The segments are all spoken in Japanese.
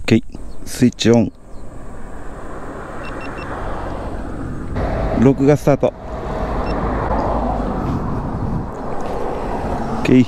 OK、スイッチオン。録画スタート。 OK、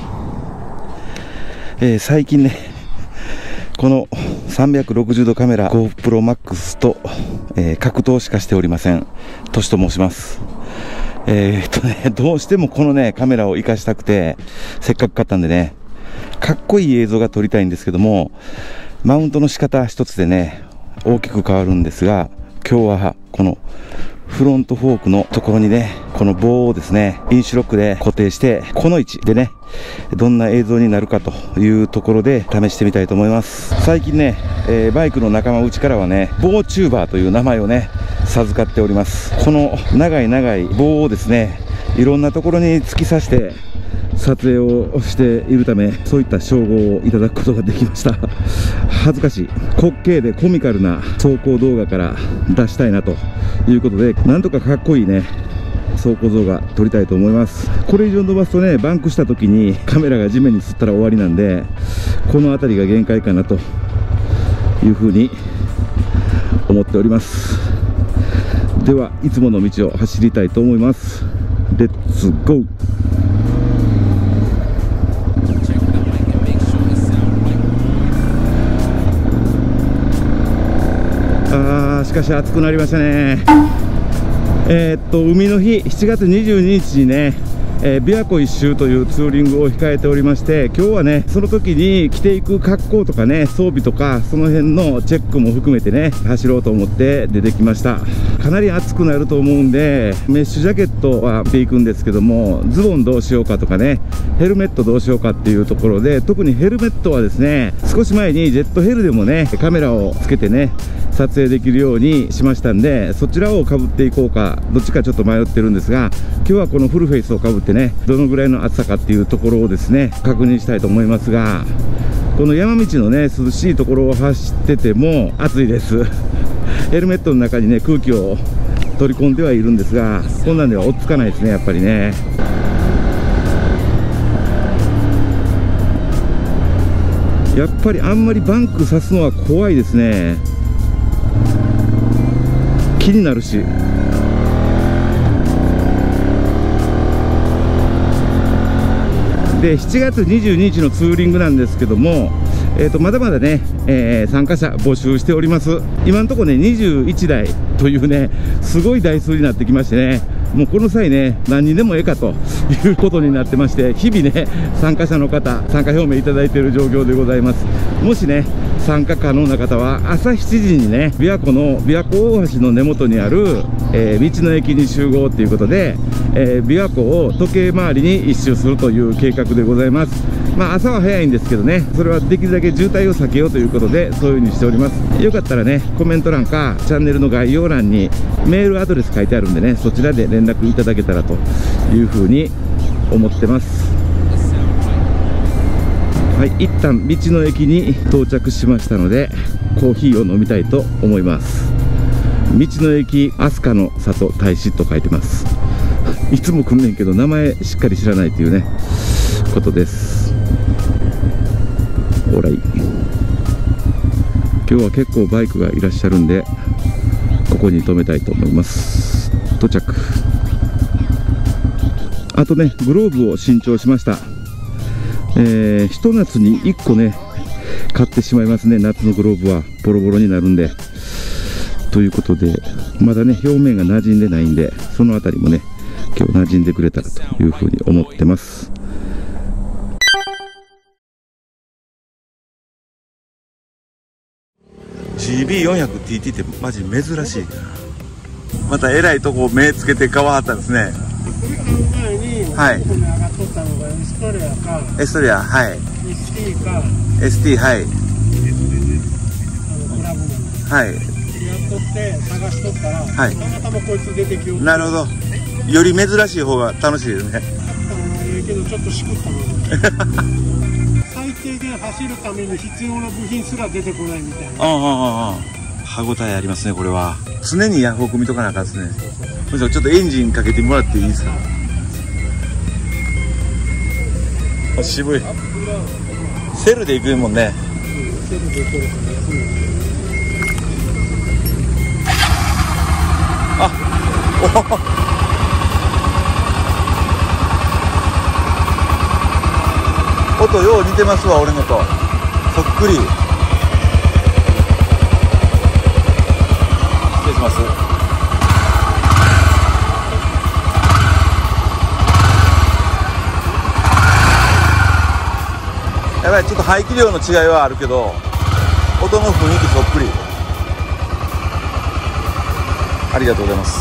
最近ね、この360度カメラ GoPro Max と、格闘しかしておりません。トシと申します。どうしてもこのね、カメラを活かしたくて、せっかく買ったんでね、かっこいい映像が撮りたいんですけども、マウントの仕方一つでね、大きく変わるんですが、今日はこのフロントフォークのところにね、この棒をですね、インシュロックで固定して、この位置でね、どんな映像になるかというところで試してみたいと思います。最近ね、バイクの仲間内からはね、棒チューバーという名前をね、授かっております。この長い長い棒をですね、いろんなところに突き刺して撮影をしているため、そういった称号をいただくことができました。恥ずかしい。滑稽でコミカルな走行動画から出したいなということで、なんとかかっこいいね、走行動画撮りたいと思います。これ以上伸ばすとね、バンクした時にカメラが地面に吸ったら終わりなんで、この辺りが限界かなというふうに思っております。では、いつもの道を走りたいと思います。レッツゴー。しかし暑くなりましたね。海の日7月22日にね、琵琶湖一周というツーリングを控えておりまして、今日はね、その時に着ていく格好とかね、装備とかその辺のチェックも含めてね、走ろうと思って出てきました。かなり暑くなると思うんで、メッシュジャケットは着ていくんですけども、ズボンどうしようかとかね、ヘルメットどうしようかっていうところで、特にヘルメットはですね、少し前にジェットヘルでもね、カメラをつけてね、撮影できるようにしましたんで、そちらをかぶっていこうか、どっちかちょっと迷ってるんですが、今日はこのフルフェイスをかぶってね、どのぐらいの暑さかっていうところをですね、確認したいと思いますが、この山道のね、涼しいところを走ってても暑いです。ヘルメットの中にね、空気を取り込んではいるんですが、こんなんでは追っつかないですね、やっぱりね。やっぱりあんまりバンクさすのは怖いですね。気になるし。で、7月22日のツーリングなんですけども、まだまだね、参加者募集しております。今のところね、21台というね、すごい台数になってきましてね、もうこの際ね、何人でもええかということになってまして、日々ね、参加者の方、参加表明いただいている状況でございます。もしね、参加可能な方は、朝7時にね、琵琶湖大橋の根元にある、道の駅に集合ということで、琵琶湖を時計回りに一周するという計画でございます。まあ朝は早いんですけどね、それはできるだけ渋滞を避けようということで、そういう風にしております。よかったらね、コメント欄かチャンネルの概要欄にメールアドレス書いてあるんでね、そちらで連絡いただけたらという風に思ってます。はい、一旦道の駅に到着しましたので、コーヒーを飲みたいと思います。道の駅飛鳥の里大使と書いてます。いつも来んねんけど名前しっかり知らないというね、ことです。オーライ。今日は結構バイクがいらっしゃるんで、ここに止めたいと思います。到着。あとね、グローブを新調しました。ひと夏に1個ね、買ってしまいますね。夏のグローブはボロボロになるんで。ということで、まだね、表面が馴染んでないんで、そのあたりもね、今日馴染んでくれたらというふうに思ってます。GB400TT ってマジ珍しいな。またえらいとこ目つけて買わはったんですね。はい。エストリア、はい。ST か。ST、はい。はい。やっとって探しとったら、はい。たまたまこいつ出てきよう。なるほど。より珍しい方が楽しいですね。けどちょっとしくったの。最低限走るために必要な部品すら出てこないみたいな。歯応えありますね、これは。常にヤフオク見とかなあかんですね。ちょっとエンジンかけてもらっていいですか。渋い。セルで行くもんね。セルで行くからね。 音よう似てますわ、俺のとそっくり。失礼します。やばい、ちょっと排気量の違いはあるけど音の雰囲気そっくり。ありがとうございます。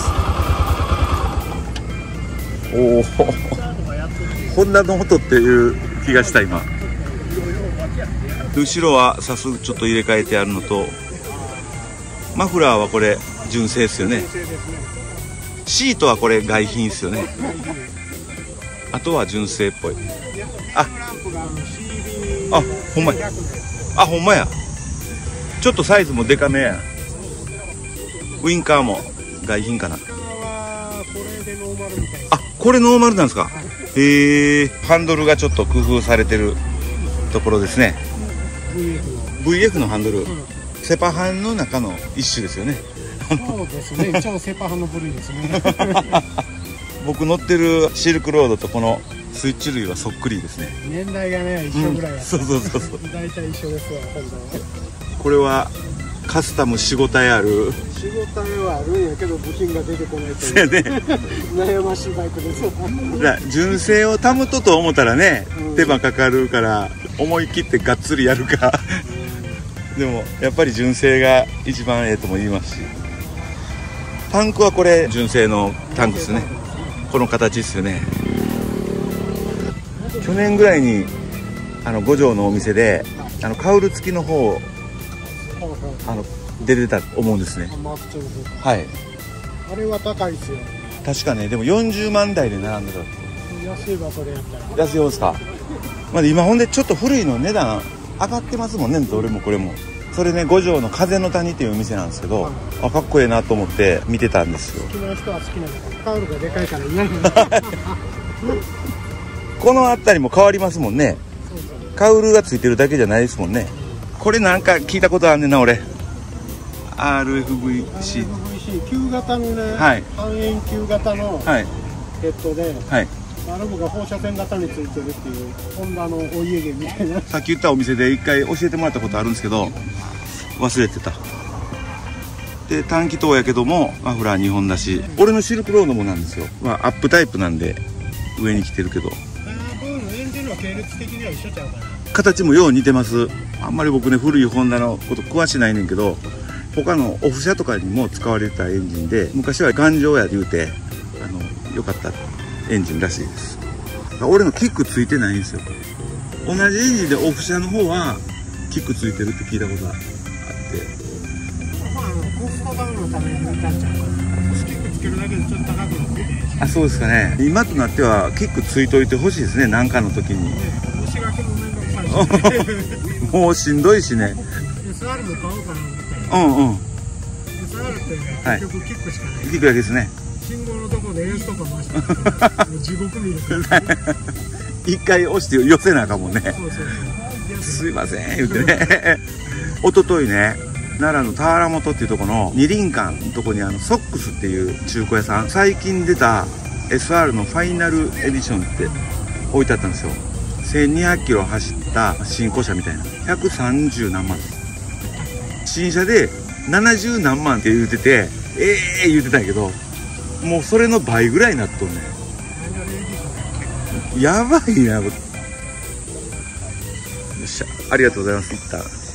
おおホンダの音っていう気がした。今後ろはさすちょっと入れ替えてあるのと、マフラーはこれ純正ですよね。シートはこれ外品ですよね。あとは純正っぽい。あほんまや。ほんまや。ちょっとサイズもデカめや。ウインカーも外品かな。これノーマルなんですか。へえ。ハンドルがちょっと工夫されてるところですね。VF のハンドル、セパハンの中の一種ですよね。 そうですね。一応セパハンの部類ですね。 僕乗ってるシルクロードとこのスイッチ類はそっくりですね。 年代がね一緒ぐらいやった。 そうそうそうそう。 大体一緒ですわ。 これはカスタム仕事ある。 仕事はあるんやけど部品が出てこないという悩ましいバイクです。 純正を保とうと思ったらね、手間かかるから思い切ってがっつりやるかでもやっぱり純正が一番ええとも言いますし、タンクはこれ純正のタンクですね。この形ですよね。去年ぐらいに五条のお店でカウル付きの方出てたと思うんですね。はい。 あれは高いですよ。 確かね。でも40万台で並んでた。 安いわそれやったら。 安いようですか。まあ今ほんでちょっと古いの値段上がってますもんね。どれもこれも。それね、五条の風の谷っていうお店なんですけど、かっこいいなと思って見てたんですよ。 好きな人は好きなんだから。カウルがでかいから嫌なんだ。 この辺りも変わりますもんね。カウルがついてるだけじゃないですもんね。これなんか聞いたことあんねんな俺。RFVC 旧型のね、半円球型のヘッドで、バルブが放射線型についてるっていうホンダのお家芸みたいな。 さっき言ったお店で一回教えてもらったことあるんですけど忘れてた。で短気筒やけどもマフラー2本だし、俺のシルクロードもなんですよ。アップタイプなんで上に来てるけど、 エンジンの系列的には一緒ちゃうかな。 形もよう似てます。あんまり僕ね古いホンダのこと詳しないねんけど、他のオフ車とかにも使われてたエンジンで、昔は頑丈や言うて良かったエンジンらしいです。俺のキックついてないんですよ。同じエンジンでオフ車の方はキックついてるって聞いたことがあって、 コストダウンのために塗ったんちゃうかな。キックつけるだけでちょっと高くなって。 そうですかね。今となってはキックついといてほしいですね。何かの時に。 押しがけも面倒くさいし。 もうしんどいしね。 SR も買おうかな。 SR って結局キックしかない。 キックだけですね。 信号のとこでエースとか回して地獄見る一回押して寄せなあかんもんね。すいません言ってね。一昨日ね、奈良の田原本っていうところの二輪館のとこにソックスっていう中古屋さん、最近出た SR のファイナルエディションって置いてあったんですよ。1200キロ走った新古車みたいな130何万です。新車で70何万って言うてて言うてたんやけど、もうそれの倍ぐらいになっとんねん。やばいな。よっしゃ、ありがとうございます。いった